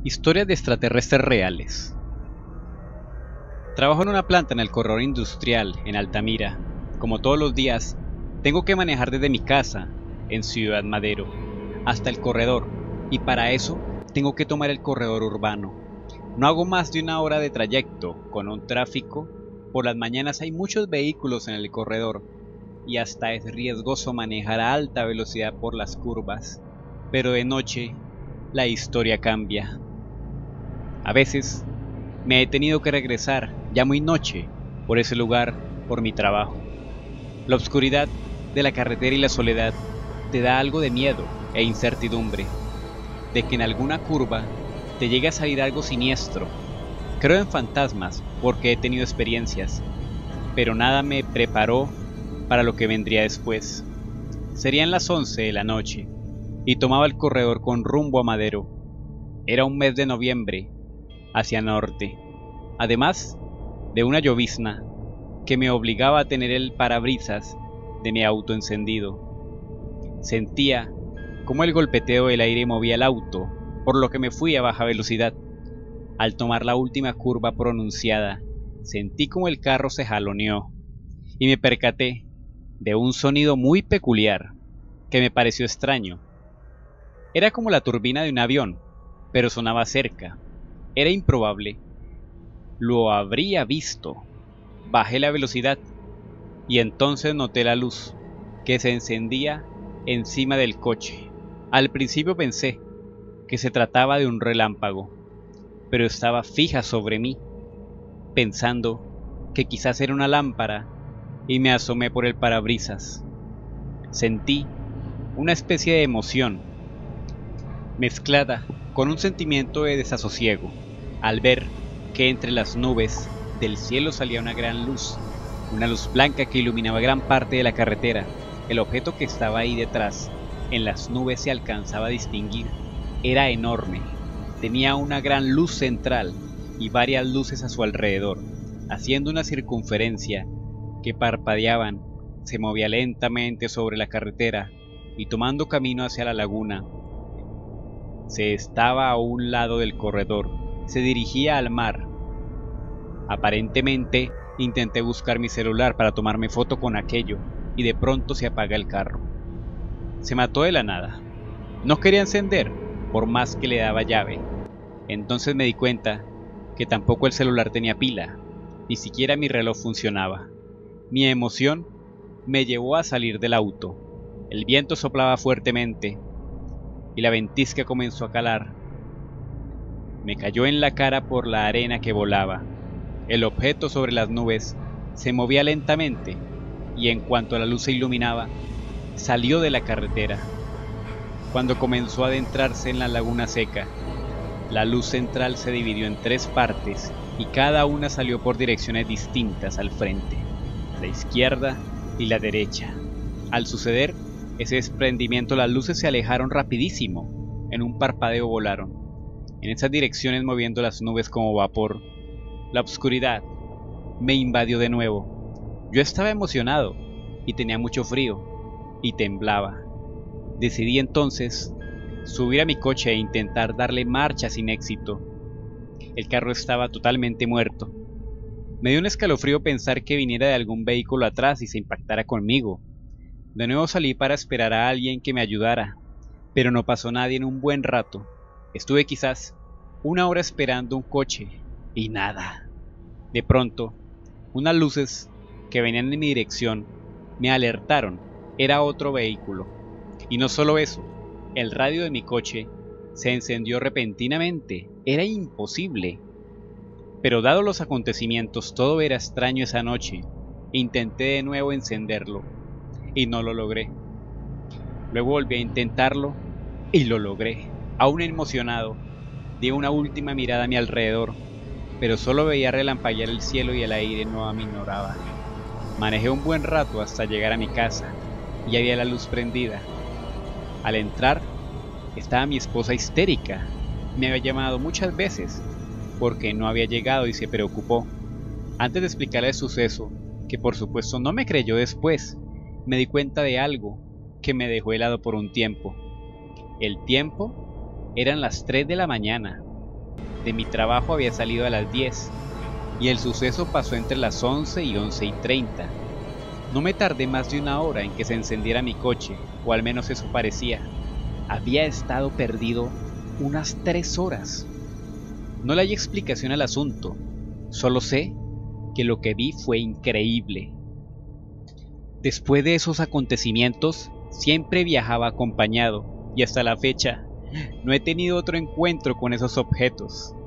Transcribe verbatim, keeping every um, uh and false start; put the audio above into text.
Historias de extraterrestres reales. Trabajo en una planta en el corredor industrial en Altamira. Como todos los días, tengo que manejar desde mi casa, en Ciudad Madero, hasta el corredor, y para eso tengo que tomar el corredor urbano. No hago más de una hora de trayecto, con un tráfico. Por las mañanas hay muchos vehículos en el corredor, y hasta es riesgoso manejar a alta velocidad por las curvas. Pero de noche, la historia cambia. A veces, me he tenido que regresar, ya muy noche, por ese lugar, por mi trabajo. La oscuridad de la carretera y la soledad te da algo de miedo e incertidumbre, de que en alguna curva te llegue a salir algo siniestro. Creo en fantasmas porque he tenido experiencias, pero nada me preparó para lo que vendría después. Serían las once de la noche, y tomaba el corredor con rumbo a Madero. Era un mes de noviembre, hacia norte, además de una llovizna que me obligaba a tener el parabrisas de mi auto encendido. Sentía cómo el golpeteo del aire movía el auto, por lo que me fui a baja velocidad. Al tomar la última curva pronunciada, sentí como el carro se jaloneó, y me percaté de un sonido muy peculiar que me pareció extraño. Era como la turbina de un avión, pero sonaba cerca. Era improbable. Lo habría visto. Bajé la velocidad y entonces noté la luz que se encendía encima del coche. Al principio pensé que se trataba de un relámpago, pero estaba fija sobre mí, pensando que quizás era una lámpara, y me asomé por el parabrisas. Sentí una especie de emoción, mezclada con un sentimiento de desasosiego, al ver que entre las nubes del cielo salía una gran luz, una luz blanca que iluminaba gran parte de la carretera. El objeto que estaba ahí detrás, en las nubes se alcanzaba a distinguir, era enorme, tenía una gran luz central y varias luces a su alrededor, haciendo una circunferencia que parpadeaban. Se movía lentamente sobre la carretera y tomando camino hacia la laguna. Se estaba a un lado del corredor, se dirigía al mar. Aparentemente intenté buscar mi celular para tomarme foto con aquello, y de pronto se apaga el carro. Se mató de la nada. No quería encender, por más que le daba llave. Entonces me di cuenta que tampoco el celular tenía pila, ni siquiera mi reloj funcionaba. Mi emoción me llevó a salir del auto. El viento soplaba fuertemente y la ventisca comenzó a calar. Me cayó en la cara por la arena que volaba. El objeto sobre las nubes se movía lentamente y en cuanto la luz se iluminaba, salió de la carretera. Cuando comenzó a adentrarse en la laguna seca, la luz central se dividió en tres partes y cada una salió por direcciones distintas al frente, la izquierda y la derecha. Al suceder ese desprendimiento, las luces se alejaron rapidísimo. En un parpadeo volaron en esas direcciones, moviendo las nubes como vapor. La oscuridad me invadió de nuevo. Yo estaba emocionado y tenía mucho frío y temblaba. Decidí entonces subir a mi coche e intentar darle marcha sin éxito. El carro estaba totalmente muerto. Me dio un escalofrío pensar que viniera de algún vehículo atrás y se impactara conmigo. De nuevo salí para esperar a alguien que me ayudara, pero no pasó nadie en un buen rato. Estuve quizás una hora esperando un coche y nada. De pronto, unas luces que venían en mi dirección me alertaron. Era otro vehículo. Y no solo eso, el radio de mi coche se encendió repentinamente. Era imposible. Pero dados los acontecimientos, todo era extraño esa noche. Intenté de nuevo encenderlo y no lo logré. Luego volví a intentarlo y lo logré. Aún emocionado, di una última mirada a mi alrededor, pero solo veía relampaguear el cielo y el aire no aminoraba. Manejé un buen rato hasta llegar a mi casa y había la luz prendida. Al entrar, estaba mi esposa histérica. Me había llamado muchas veces porque no había llegado y se preocupó. Antes de explicarle el suceso, que por supuesto no me creyó después, me di cuenta de algo que me dejó helado por un tiempo. El tiempo eran las tres de la mañana. De mi trabajo había salido a las diez y el suceso pasó entre las once y once y treinta. No me tardé más de una hora en que se encendiera mi coche, o al menos eso parecía. Había estado perdido unas tres horas. No le hay explicación al asunto, solo sé que lo que vi fue increíble. Después de esos acontecimientos, siempre viajaba acompañado, y hasta la fecha, no he tenido otro encuentro con esos objetos.